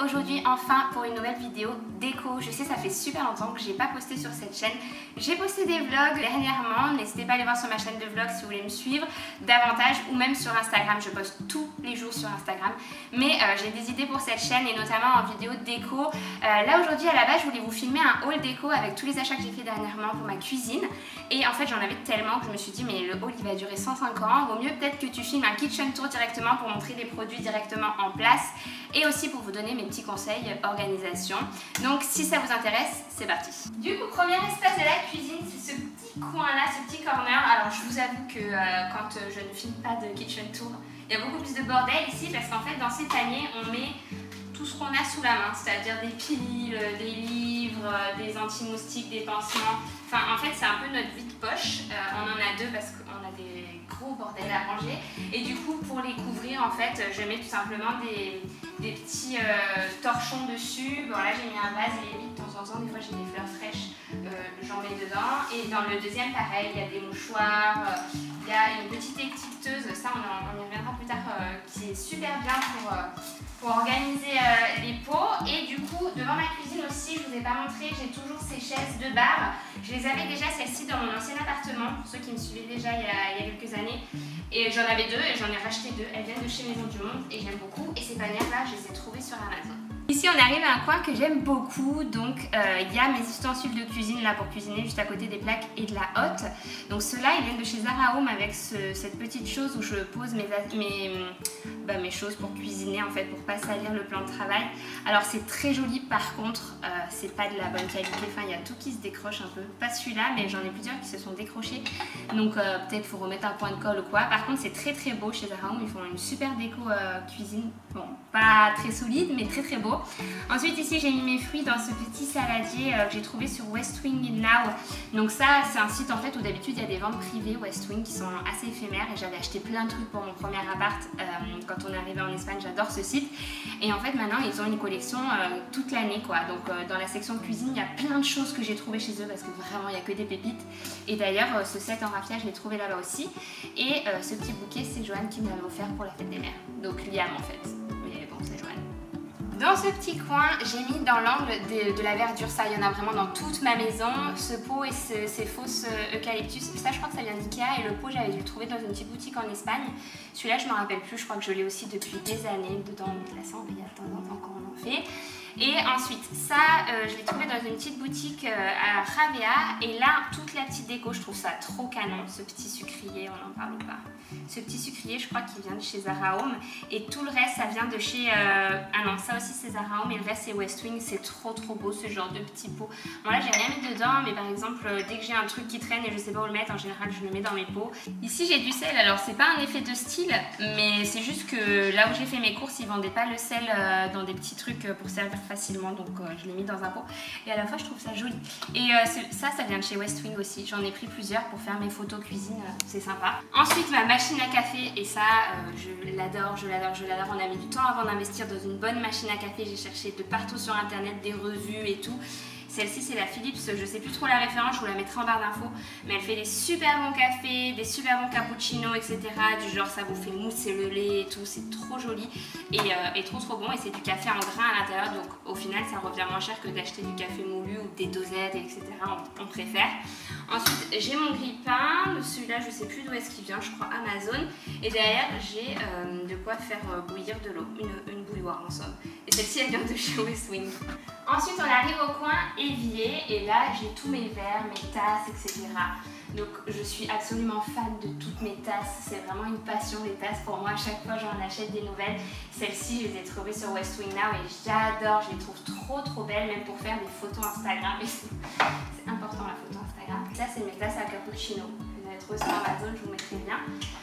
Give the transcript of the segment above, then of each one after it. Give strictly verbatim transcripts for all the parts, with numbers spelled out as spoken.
aujourd'hui enfin pour une nouvelle vidéo déco. Je sais, ça fait super longtemps que j'ai pas posté sur cette chaîne. J'ai posté des vlogs dernièrement, n'hésitez pas à aller voir sur ma chaîne de vlogs si vous voulez me suivre davantage, ou même sur Instagram, je poste tous les jours sur Instagram. Mais euh, j'ai des idées pour cette chaîne et notamment en vidéo déco. Euh, là aujourd'hui à la base je voulais vous filmer un haul déco avec tous les achats que j'ai fait dernièrement pour ma cuisine. Et en fait j'en avais tellement que je me suis dit mais le haul il va durer cent cinq ans, vaut mieux peut-être que tu filmes un kitchen tour directement pour montrer les produits directement en place et aussi pour vous donner mes petits conseils organisation. Donc si ça vous intéresse, c'est parti. Du coup, premier espace de la cuisine, c'est ce petit coin là, ce petit corner. Alors je vous avoue que euh, quand euh, je ne filme pas de kitchen tour, il y a beaucoup plus de bordel ici parce qu'en fait dans ces paniers on met tout ce qu'on a sous la main, c'est-à-dire des piles, des livres, des anti-moustiques, des pansements. Enfin en fait c'est un peu notre vide-poche. Euh, on en a deux parce qu'on a des gros bordels à ranger et du coup pour les couvrir en fait je mets tout simplement des, des petits euh, torchons dessus. Bon là j'ai mis un vase et de temps en temps des fois j'ai des fleurs fraîches, euh, j'en mets dedans. Et dans le deuxième pareil il y a des mouchoirs, euh, il y a une petite étiqueteuse, ça on, en, on y reviendra plus tard, euh, qui est super bien pour, euh, pour organiser euh, les pots. Et du coup devant ma cuisine aussi, je vous ai pas montré, j'ai toujours ces chaises de bar. Je les avais déjà celles-ci dans mon ancien appartement, pour ceux qui me suivaient déjà il y a, il y a quelques années. Et j'en avais deux et j'en ai racheté deux. Elles viennent de chez Maison du Monde et j'aime beaucoup. Et ces panières là, je les ai trouvées sur Amazon. Ici on arrive à un coin que j'aime beaucoup, donc euh, il y a mes ustensiles de cuisine là pour cuisiner juste à côté des plaques et de la hotte. Donc ceux-là ils viennent de chez Zara Home avec ce, cette petite chose où je pose mes, mes, bah, mes choses pour cuisiner en fait, pour pas salir le plan de travail. Alors c'est très joli, par contre euh, c'est pas de la bonne qualité, enfin il y a tout qui se décroche un peu, pas celui-là mais j'en ai plusieurs qui se sont décrochés, donc euh, peut-être faut remettre un point de colle ou quoi. Par contre c'est très très beau chez Zara Home, ils font une super déco euh, cuisine, bon pas très solide mais très très beau. Ensuite ici j'ai mis mes fruits dans ce petit saladier euh, que j'ai trouvé sur West Wing in Now. Donc ça c'est un site en fait où d'habitude il y a des ventes privées West Wing qui sont assez éphémères et j'avais acheté plein de trucs pour mon premier appart euh, quand on est arrivé en Espagne. J'adore ce site et en fait maintenant ils ont une collection euh, toute l'année quoi. Donc euh, dans la section cuisine il y a plein de choses que j'ai trouvé chez eux parce que vraiment il n'y a que des pépites. Et d'ailleurs euh, ce set en raffia je l'ai trouvé là-bas aussi. Et euh, ce petit bouquet c'est Joanne qui me l'avait offert pour la fête des mères. Donc Liam en fait, mais bon c'est Joanne. Dans ce petit coin, j'ai mis dans l'angle de, de la verdure, ça il y en a vraiment dans toute ma maison, ce pot et ce, ces fausses eucalyptus, ça je crois que ça vient d'Ikea et le pot j'avais dû le trouver dans une petite boutique en Espagne. Celui-là je me rappelle plus, je crois que je l'ai aussi depuis des années, dedans on met de la cendre, il y a de temps en temps qu'on en fait. Et ensuite ça euh, je l'ai trouvé dans une petite boutique euh, à Ravea et là toute la petite déco je trouve ça trop canon, ce petit sucrier, on en parle ou pas. Ce petit sucrier je crois qu'il vient de chez Zara Home et tout le reste ça vient de chez, euh... ah non ça aussi c'est Zara Home et le reste c'est West Wing, c'est trop trop beau ce genre de petits pots. Bon là j'ai rien mis dedans mais par exemple euh, dès que j'ai un truc qui traîne et je sais pas où le mettre, en général je le mets dans mes pots. Ici j'ai du sel, alors c'est pas un effet de style mais c'est juste que là où j'ai fait mes courses ils vendaient pas le sel euh, dans des petits trucs pour servir facilement donc euh, je l'ai mis dans un pot et à la fois je trouve ça joli. Et euh, ça ça vient de chez West Wing aussi, j'en ai pris plusieurs pour faire mes photos cuisine, euh, c'est sympa. Ensuite ma machine à café et ça euh, je l'adore, je l'adore, je l'adore. On a mis du temps avant d'investir dans une bonne machine à café, j'ai cherché de partout sur internet des revues et tout. Celle-ci c'est la Philips, je sais plus trop la référence, je vous la mettrai en barre d'infos, mais elle fait des super bons cafés, des super bons cappuccinos, et cetera. Du genre ça vous fait mousser le lait et tout, c'est trop joli et, euh, et trop trop bon et c'est du café en grains à l'intérieur donc au final ça revient moins cher que d'acheter du café moulu ou des dosettes, et cetera. On, on préfère. Ensuite j'ai mon grille-pain, celui-là je sais plus d'où est-ce qu'il vient, je crois Amazon. Et derrière j'ai euh, de quoi faire euh, bouillir de l'eau, une, une bouilloire en somme. Et celle-ci elle vient de chez West Wing. Ensuite on arrive au coin évier et là j'ai tous mes verres, mes tasses, et cetera. Donc je suis absolument fan de toutes mes tasses, c'est vraiment une passion les tasses pour moi, à chaque fois j'en achète des nouvelles. Celles-ci je les ai trouvées sur West Wing Now et j'adore, je les trouve trop trop belles même pour faire des photos Instagram. C'est important la photo Instagram. Là c'est mes tasses à cappuccino, vous allez trouver sur Amazon, je vous mettrai bien.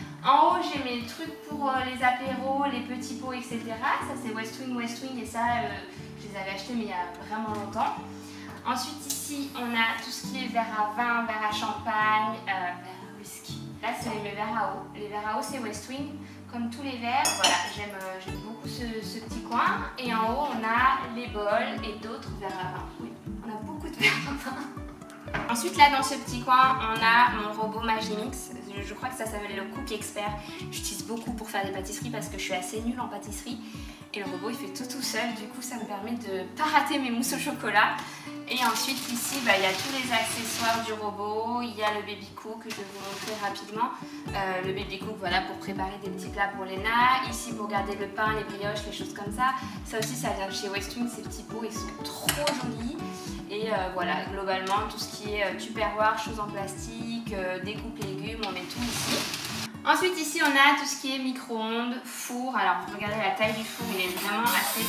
En haut j'ai mes trucs pour euh, les apéros, les petits pots, et cetera. Ça c'est West Wing, West Wing et ça euh, je les avais achetés mais il y a vraiment longtemps. Ensuite ici on a tout ce qui est verre à vin, verre à champagne, euh, verre à whisky. Là c'est mes verres à eau. Les verres à eau c'est West Wing, comme tous les verres. Voilà, j'aime euh, beaucoup ce, ce petit coin. Et en haut on a les bols et d'autres verres à vin. Oui, on a beaucoup de verres à vin. Ensuite là dans ce petit coin on a mon robot Magimix. Je crois que ça s'appelle le Cook Expert. J'utilise beaucoup pour faire des pâtisseries parce que je suis assez nulle en pâtisserie. et le robot il fait tout tout seul, du coup ça me permet de pas rater mes mousses au chocolat. Et ensuite ici bah, il y a tous les accessoires du robot, il y a le baby cook que je vais vous montrer rapidement. Euh, le baby cook voilà pour préparer des petits plats pour Léna, ici pour garder le pain, les brioches, les choses comme ça. Ça aussi ça vient de chez Westwing, ces petits pots ils sont trop jolis. Et euh, voilà globalement tout ce qui est euh, tupperware, choses en plastique, euh, découpe légumes, on met tout ici. Ensuite ici on a tout ce qui est micro-ondes, four. Alors regardez la taille du four, il est vraiment assez...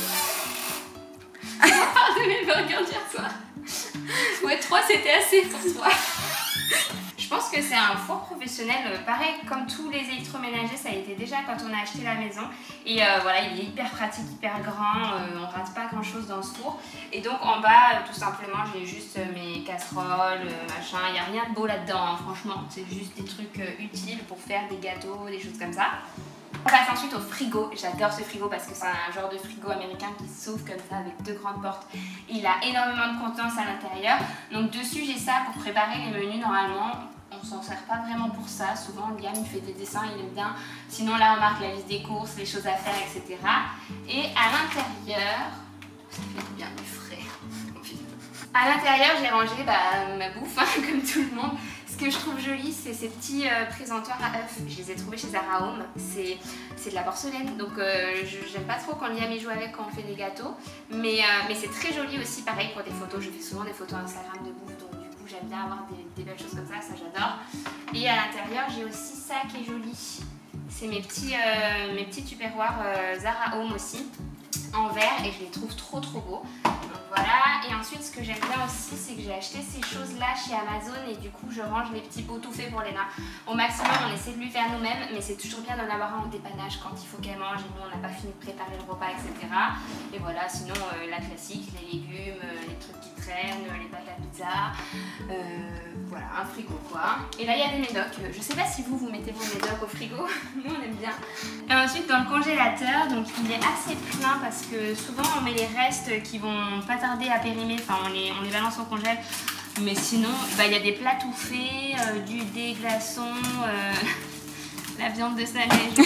On parle de mes burgers d'hier soir. Ouais, trois c'était assez pour toi. Je pense que c'est un four professionnel, pareil comme tous les électroménagers, ça a été déjà quand on a acheté la maison. Et euh, voilà, il est hyper pratique, hyper grand, euh, on rate pas grand chose dans ce four. Et donc en bas, euh, tout simplement, j'ai juste euh, mes casseroles, euh, machin, il n'y a rien de beau là-dedans, hein, franchement. C'est juste des trucs euh, utiles pour faire des gâteaux, des choses comme ça. On passe ensuite au frigo. J'adore ce frigo parce que c'est un genre de frigo américain qui s'ouvre comme ça avec deux grandes portes. Il a énormément de contenance à l'intérieur. Donc dessus j'ai ça pour préparer les menus normalement. On s'en sert pas vraiment pour ça. Souvent Liam il fait des dessins, il aime bien. Sinon là on marque la liste des courses, les choses à faire, et cetera. Et à l'intérieur, ça fait bien du frais. À l'intérieur j'ai rangé bah, ma bouffe hein, comme tout le monde. Ce que je trouve joli, c'est ces petits euh, présentoirs à œufs. Je les ai trouvés chez Zara Home. C'est de la porcelaine, donc euh, j'aime pas trop quand Liam y joue avec quand on fait des gâteaux. Mais, euh, mais c'est très joli aussi, pareil pour des photos. Je fais souvent des photos Instagram de bouffe, donc du coup j'aime bien avoir des, des belles choses comme ça, ça j'adore. Et à l'intérieur, j'ai aussi ça qui est joli. C'est mes petits, euh, mes petits tupperwares euh, Zara Home aussi, en verre, et je les trouve trop trop beaux. Voilà, et ensuite ce que j'aime bien aussi c'est que j'ai acheté ces choses là chez Amazon et du coup je range les petits pots tout faits pour Léna. Au maximum on essaie de lui faire nous-mêmes, mais c'est toujours bien d'en avoir un en dépannage quand il faut qu'elle mange et nous on n'a pas fini de préparer le repas, et cetera. Et voilà, sinon euh, la classique, les légumes, euh, les trucs qui traînent, les pâtes à pizza, euh, voilà, un frigo quoi. Et là il y a des médocs, je sais pas si vous vous mettez vos médocs au frigo, nous on aime bien. Et ensuite dans le congélateur, donc il est assez plein parce que souvent on met les restes qui vont pas tarder à périmer, enfin on les, on les balance au congèle, mais sinon bah, il y a des plats tout faits, euh, du des glaçons, euh, la viande de sa neige.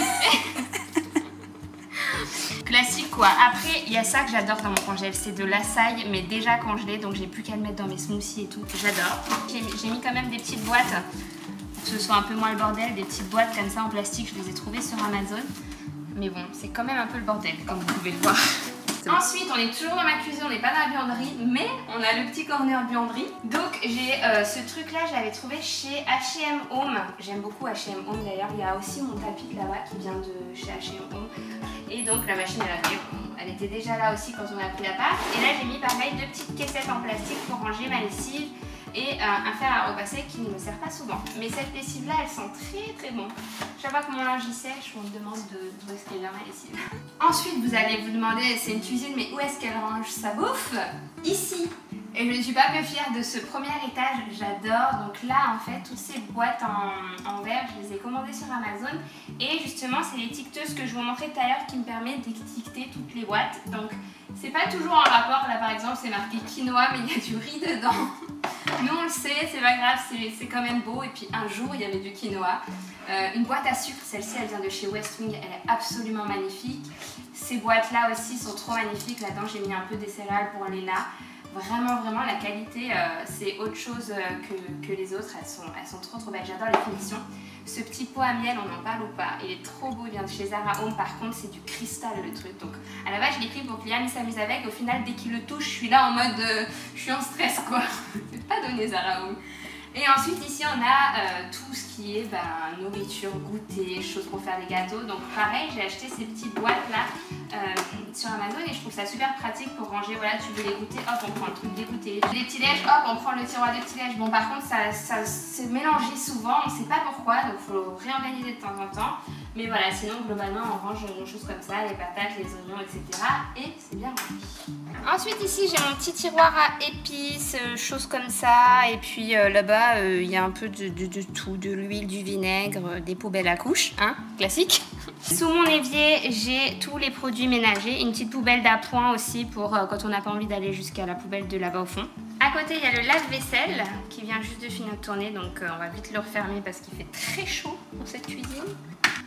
Classique quoi. Après il y a ça que j'adore dans mon congèle, c'est de l'açaï mais déjà congelé, donc j'ai plus qu'à le mettre dans mes smoothies et tout, j'adore. J'ai mis quand même des petites boîtes pour que ce soit un peu moins le bordel, des petites boîtes comme ça en plastique, je les ai trouvées sur Amazon, mais bon c'est quand même un peu le bordel comme vous pouvez le voir. Ensuite, on est toujours dans ma cuisine, on n'est pas dans la buanderie, mais on a le petit corner buanderie. Donc j'ai euh, ce truc là, je l'avais trouvé chez H et M Home. J'aime beaucoup H et M Home d'ailleurs. Il y a aussi mon tapis de là-bas qui vient de chez H et M Home. Et donc la machine à laver, elle était déjà là aussi quand on a pris la part. Et là j'ai mis pareil deux petites caissettes en plastique pour ranger ma lessive et euh, un fer à repasser qui ne me sert pas souvent. Mais cette lessive là, elle sent très très bon. Chaque fois que mon linge y sèche, on me demande d'où est-ce qu'elle vient ma lessive. Ensuite, vous allez vous demander, c'est une cuisine, mais où est-ce qu'elle range sa bouffe? Ici. Et je ne suis pas peu fière de ce premier étage, j'adore. Donc là, en fait, toutes ces boîtes en, en verre, je les ai commandées sur Amazon. Et justement, c'est l'étiqueteuse que je vous montrais tout à l'heure qui me permet d'étiqueter toutes les boîtes. Donc, c'est pas toujours en rapport. Là, par exemple, c'est marqué quinoa, mais il y a du riz dedans. Nous, on le sait, c'est pas grave, c'est quand même beau. Et puis, un jour, il y avait du quinoa. Euh, une boîte à sucre, celle-ci, elle vient de chez Westwing. Elle est absolument magnifique. Ces boîtes-là aussi sont trop magnifiques. Là-dedans, j'ai mis un peu des céréales pour Léna. Vraiment, vraiment, la qualité, euh, c'est autre chose euh, que, que les autres. Elles sont, elles sont trop, trop belles. J'adore les finitions. Ce petit pot à miel, on en parle ou pas? Il est trop beau, il vient de chez Zara Home. Par contre, c'est du cristal, le truc. Donc, à la base, je l'ai pris pour que Liam s'amuse avec. Au final, dès qu'il le touche, je suis là en mode... Euh, je suis en stress, quoi. C'est pas donné, Zara Home. Et ensuite, ici, on a euh, tout ce qui est ben, nourriture, goûter, choses pour faire des gâteaux. Donc, pareil, j'ai acheté ces petites boîtes-là euh, sur Amazon et je trouve ça super pratique pour ranger. Voilà, tu veux les goûter, hop, on prend le truc des goûters. Les petits déj, hop, on prend le tiroir des petits déj. Bon, par contre, ça, ça s'est mélangé souvent, on ne sait pas pourquoi, donc il faut réorganiser de temps en temps. Mais voilà, sinon, globalement, on range des choses comme ça, les patates, les oignons, et cetera. Et c'est bien rempli. Ensuite, ici, j'ai mon petit tiroir à épices, euh, choses comme ça. Et puis euh, là-bas, il euh, y a un peu de, de, de tout, de l'huile, du vinaigre, euh, des poubelles à couches, hein, classique. Sous mon évier, j'ai tous les produits ménagers. Une petite poubelle d'appoint aussi pour euh, quand on n'a pas envie d'aller jusqu'à la poubelle de là-bas au fond. À côté, il y a le lave-vaisselle qui vient juste de finir de tourner. Donc, euh, on va vite le refermer parce qu'il fait très chaud dans cette cuisine.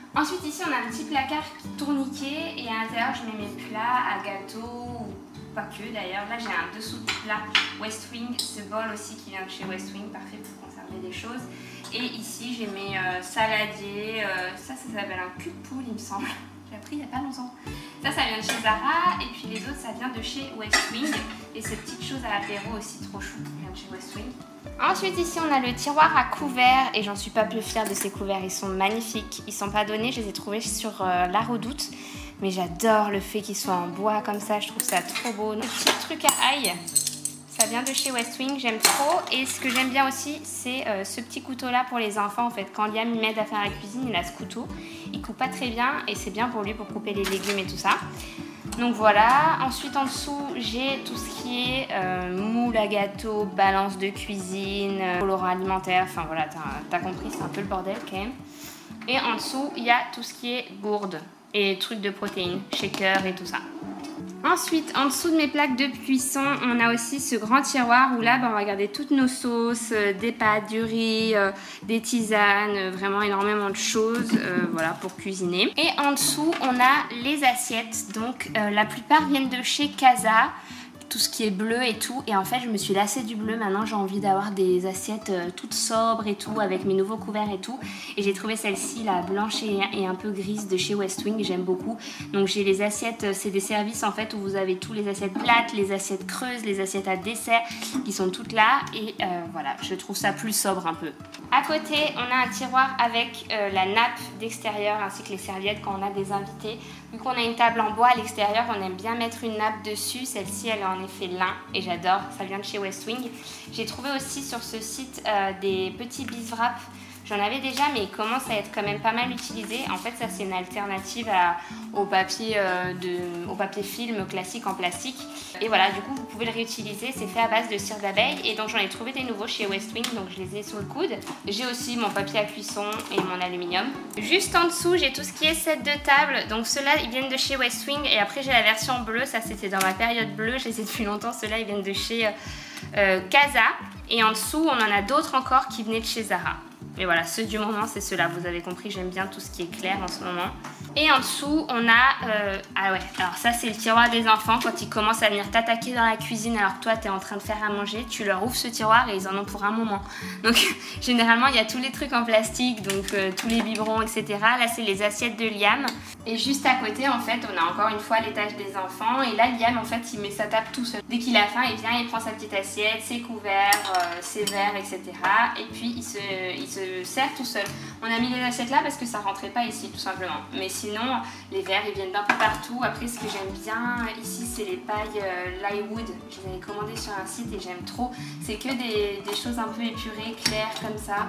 Ensuite ici on a un petit placard tourniquet et à l'intérieur je mets mes plats à gâteau, ou pas que d'ailleurs. Là j'ai un dessous de plat West Wing, ce bol aussi qui vient de chez West Wing, parfait pour conserver des choses. Et ici j'ai mes euh, saladiers, euh, ça ça s'appelle un cul de poule il me semble, j'ai appris il n'y a pas longtemps. Ça ça vient de chez Zara et puis les autres ça vient de chez West Wing. Et ces petites choses à l'apéro aussi trop chou, vient de chez West Wing. Ensuite ici on a le tiroir à couverts et j'en suis pas plus fière de ces couverts, ils sont magnifiques. Ils sont pas donnés, je les ai trouvés sur euh, La Redoute. Mais j'adore le fait qu'ils soient en bois comme ça, je trouve ça trop beau. Le petit truc à ail, ça vient de chez West Wing, j'aime trop. Et ce que j'aime bien aussi, c'est euh, ce petit couteau là pour les enfants en fait. Quand Liam m'aide à faire la cuisine, il a ce couteau. Il coupe pas très bien et c'est bien pour lui pour couper les légumes et tout ça. Donc voilà, ensuite en dessous j'ai tout ce qui est euh, moule à gâteau, balance de cuisine, euh, colorant alimentaire, enfin voilà, t'as t'as compris, c'est un peu le bordel quand même. Et en dessous il y a tout ce qui est gourde et trucs de protéines, shaker et tout ça. Ensuite, en dessous de mes plaques de cuisson, on a aussi ce grand tiroir où là, bah, on va garder toutes nos sauces, euh, des pâtes, du riz, euh, des tisanes, euh, vraiment énormément de choses euh, voilà, pour cuisiner. Et en dessous, on a les assiettes. Donc, euh, la plupart viennent de chez Casa. Tout ce qui est bleu et tout, et en fait je me suis lassée du bleu, maintenant j'ai envie d'avoir des assiettes euh, toutes sobres et tout, avec mes nouveaux couverts et tout, et j'ai trouvé celle-ci, la blanche et, et un peu grise de chez West Wing, j'aime beaucoup. Donc j'ai les assiettes, c'est des services en fait où vous avez tous les assiettes plates, les assiettes creuses, les assiettes à dessert qui sont toutes là, et euh, voilà, je trouve ça plus sobre un peu. À côté on a un tiroir avec euh, la nappe d'extérieur ainsi que les serviettes quand on a des invités. Vu qu'on a une table en bois à l'extérieur, on aime bien mettre une nappe dessus. Celle-ci, elle est en effet lin et j'adore. Ça vient de chez West Wing. J'ai trouvé aussi sur ce site euh, des petits biswrap. J'en avais déjà, mais ils commencent à être quand même pas mal utilisés. En fait, ça, c'est une alternative à, au, papier, euh, de, au papier film classique en plastique. Et voilà, du coup, vous pouvez le réutiliser. C'est fait à base de cire d'abeille. Et donc, j'en ai trouvé des nouveaux chez West Wing, donc je les ai sous le coude. J'ai aussi mon papier à cuisson et mon aluminium. Juste en dessous, j'ai tout ce qui est set de table. Donc, ceux-là, ils viennent de chez West Wing. Et après, j'ai la version bleue. Ça, c'était dans ma période bleue. Je les ai depuis longtemps. Ceux-là, ils viennent de chez euh, Casa. Et en dessous, on en a d'autres encore qui venaient de chez Zara. Mais voilà, ceux du moment, c'est ceux-là. Vous avez compris, j'aime bien tout ce qui est clair en ce moment. Et en dessous, on a... Euh, ah ouais, alors ça, c'est le tiroir des enfants. Quand ils commencent à venir t'attaquer dans la cuisine alors que toi, t'es en train de faire à manger, tu leur ouvres ce tiroir et ils en ont pour un moment. Donc, généralement, il y a tous les trucs en plastique, donc euh, tous les biberons, et cetera. Là, c'est les assiettes de Liam. Et juste à côté, en fait, on a encore une fois l'étage des enfants. Et là, Liam, en fait, il met sa table tout seul. Dès qu'il a faim, il vient, il prend sa petite assiette, ses couverts, euh, ses verres, et cetera. Et puis, il se, il se sert tout seul. On a mis les assiettes là parce que ça rentrait pas ici, tout simplement. Mais sinon, les verres, ils viennent d'un peu partout. Après, ce que j'aime bien ici, c'est les pailles euh, Lywood. Je les avais commandées sur un site et j'aime trop. C'est que des, des choses un peu épurées, claires, comme ça.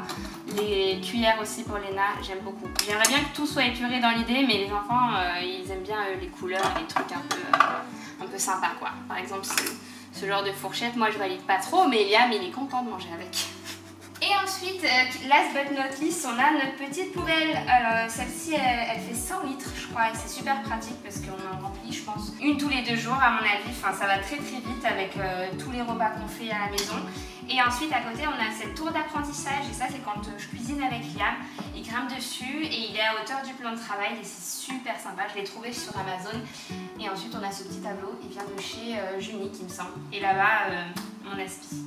Les cuillères aussi pour Léna, j'aime beaucoup. J'aimerais bien que tout soit épuré dans l'idée, mais les enfants, euh, ils aiment bien euh, les couleurs, les trucs un peu, euh, un peu sympas, quoi. Par exemple, ce, ce genre de fourchette, moi, je valide pas trop, mais Liam, il est content de manger avec. Et ensuite, euh, last but not least, on a notre petite poubelle. Alors celle-ci, elle, elle fait cent litres, je crois, et c'est super pratique parce qu'on en remplit, je pense, une tous les deux jours à mon avis. Enfin, ça va très très vite avec euh, tous les repas qu'on fait à la maison. Et ensuite, à côté, on a cette tour d'apprentissage, et ça, c'est quand euh, je cuisine avec Liam. Il grimpe dessus et il est à hauteur du plan de travail et c'est super sympa. Je l'ai trouvé sur Amazon. Et ensuite, on a ce petit tableau, il vient de chez euh, Junique, il me semble. Et là-bas, euh, mon aspi.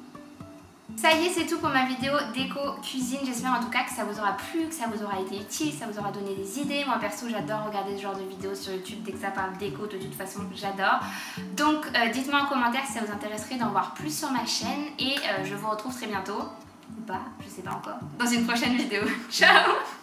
Ça y est, c'est tout pour ma vidéo déco cuisine. J'espère en tout cas que ça vous aura plu, que ça vous aura été utile, que ça vous aura donné des idées. Moi perso, j'adore regarder ce genre de vidéos sur YouTube. Dès que ça parle déco, de toute façon, j'adore. Donc euh, dites-moi en commentaire si ça vous intéresserait d'en voir plus sur ma chaîne. Et euh, je vous retrouve très bientôt, ou pas, je sais pas encore, dans une prochaine vidéo. Ciao!